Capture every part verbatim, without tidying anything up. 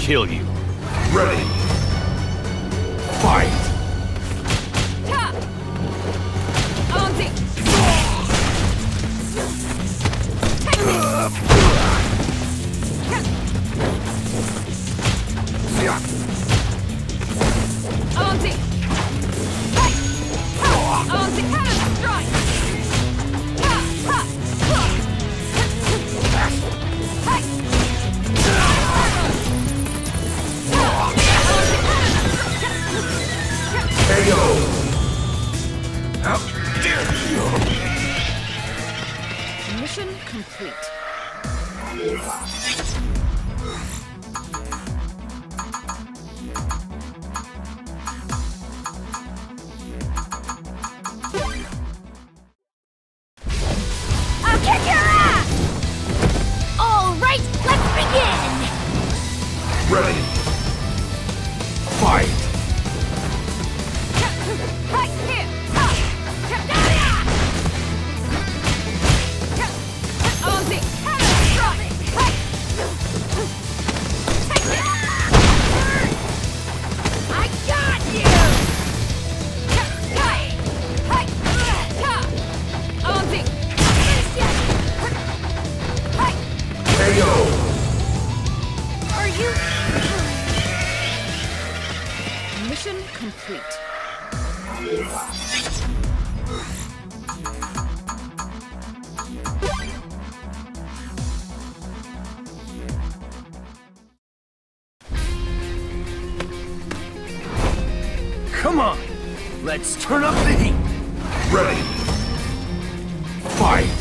kill you. Ready. Fight. Mission complete. I'll kick your ass! All right, let's begin! Ready. Fight. Mission complete. Come on! Let's turn up the heat! Ready. Fight.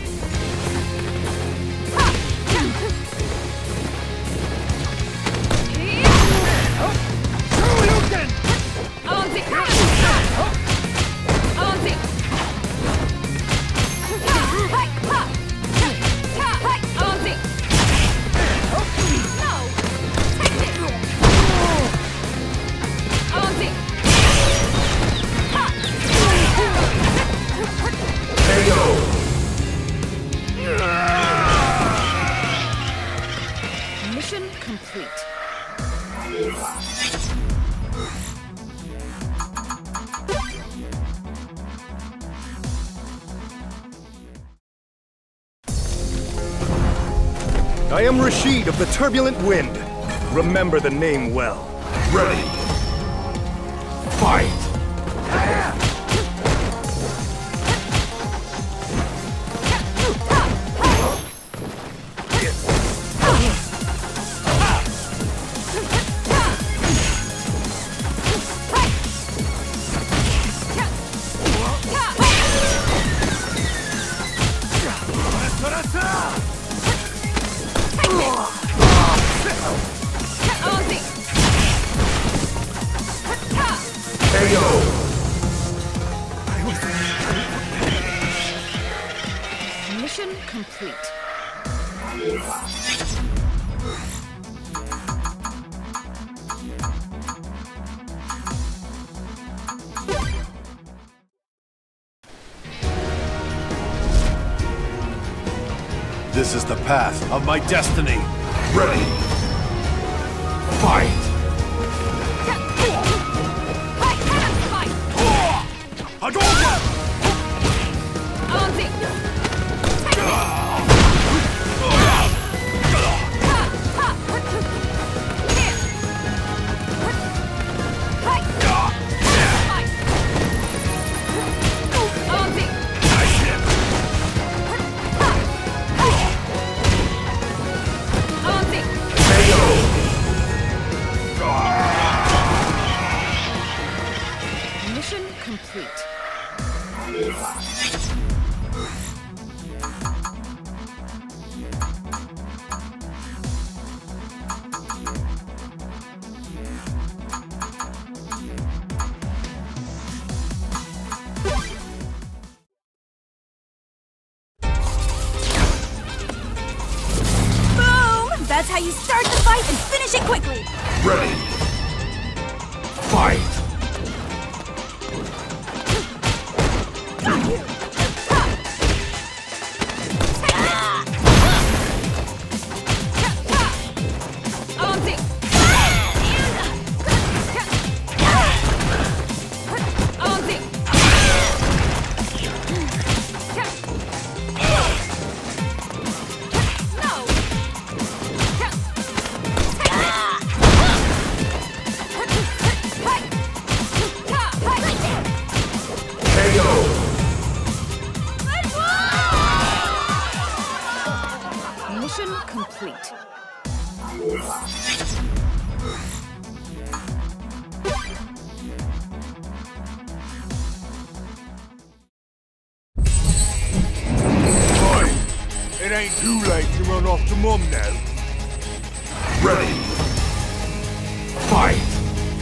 Mission complete. I am Rashid of the Turbulent Wind. Remember the name well. Ready. Fight. Mission complete. This is the path of my destiny. Ready. Fight. Hadouken! Mission complete. Boom! That's how you start the fight and finish it quickly! Ready. Fight. ain't too late to run off to Mum now. Ready. Fight.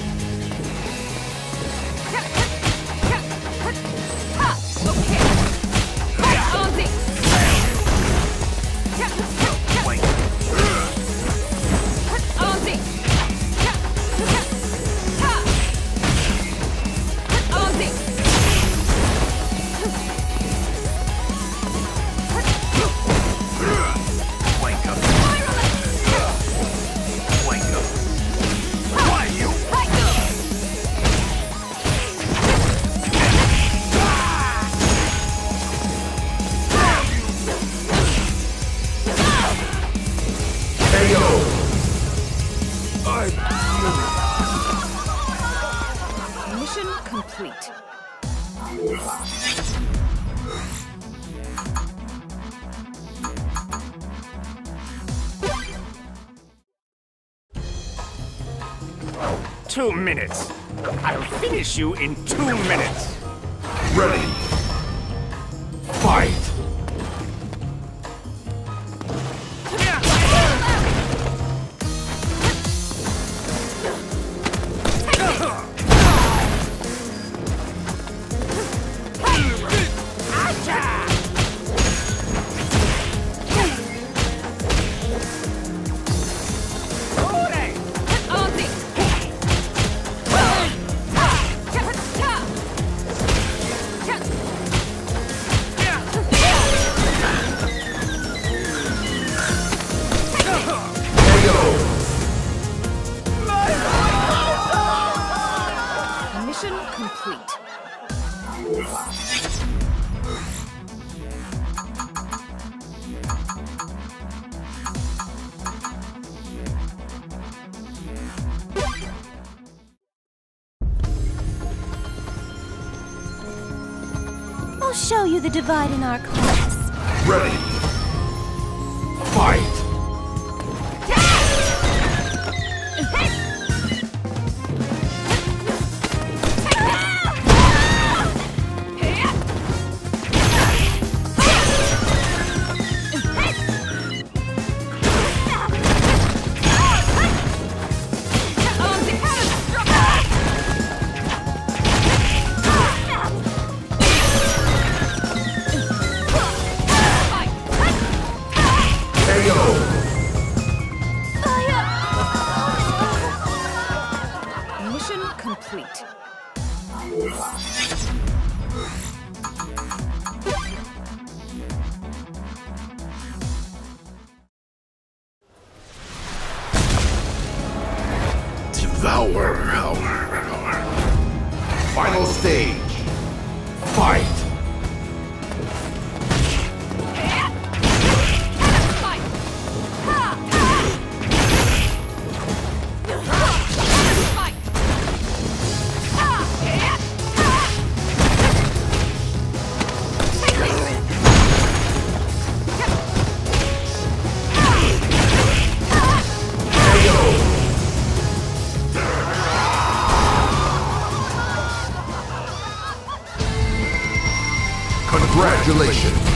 Mission complete. Two minutes. I'll finish you in two minutes. Ready. Fight. Mission complete. I'll show you the divide in our class. Ready. Fight. Mission complete. Devour our final stage. Fight. Congratulations!